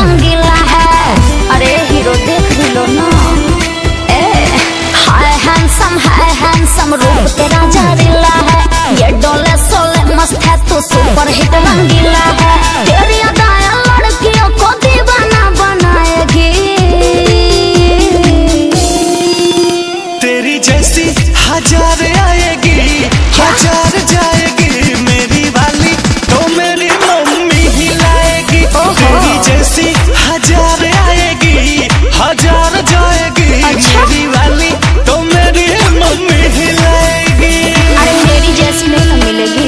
रंगीला है। अरे हीरो देख भी लो ना। हाय हैंडसम रूप तेरा जहरीला है। ये डोले सोले मस्त है तू सुपर हिट रंगीला है। तेरी अदाएं लड़कियों को दीवाना बनाएगी। तेरी जैसी हजार आएगी हजार जाएगी मेरी वाली तो मेरी मम्मी ही लाएगी। तेरी जैसी हजार आएगी हजार जाएगी मेरी वाली तो मेरी मम्मी ही लाएगी। अरे मेरी जैसी नहीं ना मिलेगी।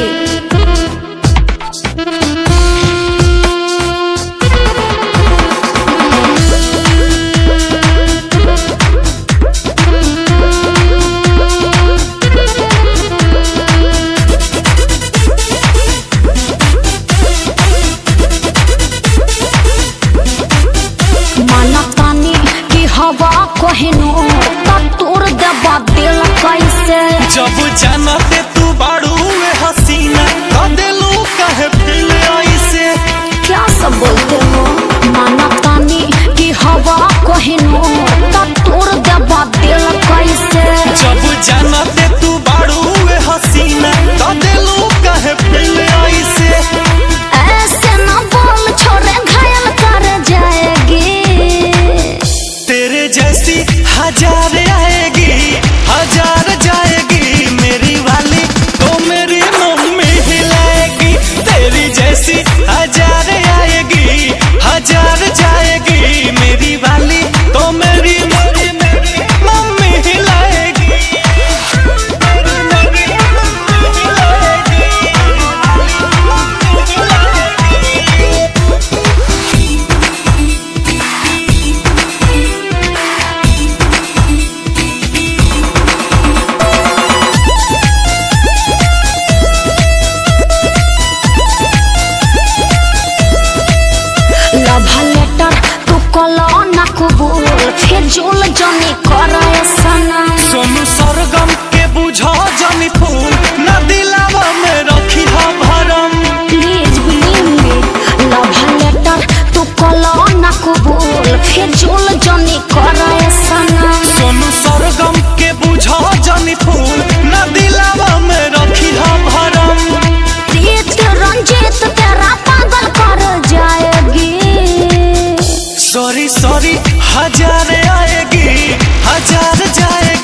हवा कहनो तोर दबा दिल कैसे। जब जानते तू बाड़ू में हसीना दिलू कहे फिर ऐसे। क्या सब बोलते हो माना तानी कि हवा कहनो तोर दबा दिल कैसे। जब जानते तू बाड़ू में हसीना दिलू कहे फिर ऐसे। ऐसे न बोल छोरे घायल कर जाएगी। तेरे जैसी हजार आएगी हजार जाएगी मेरी वाली तो मेरी मम्मी ही लाएगी। तेरी जैसी हजार आएगी हजार जाएगी मेरी वाली तो मेरी मम्मी ही लाएगी। फिजूल जनी करे सनम। सोनू सरगम के बुझा जनी फूल न दिलावा में रखी हा भरम। Please believe me love letter तू कलो ना कबूल। फिजूल जनी करे सनम। सोनू सरगम के बुझा जनी फूल न दिलावा में रखी हा भरम। प्रीत रंजीत तेरा पागल कर जाएगी। सॉरी हजार आएगी हजार जाएगी।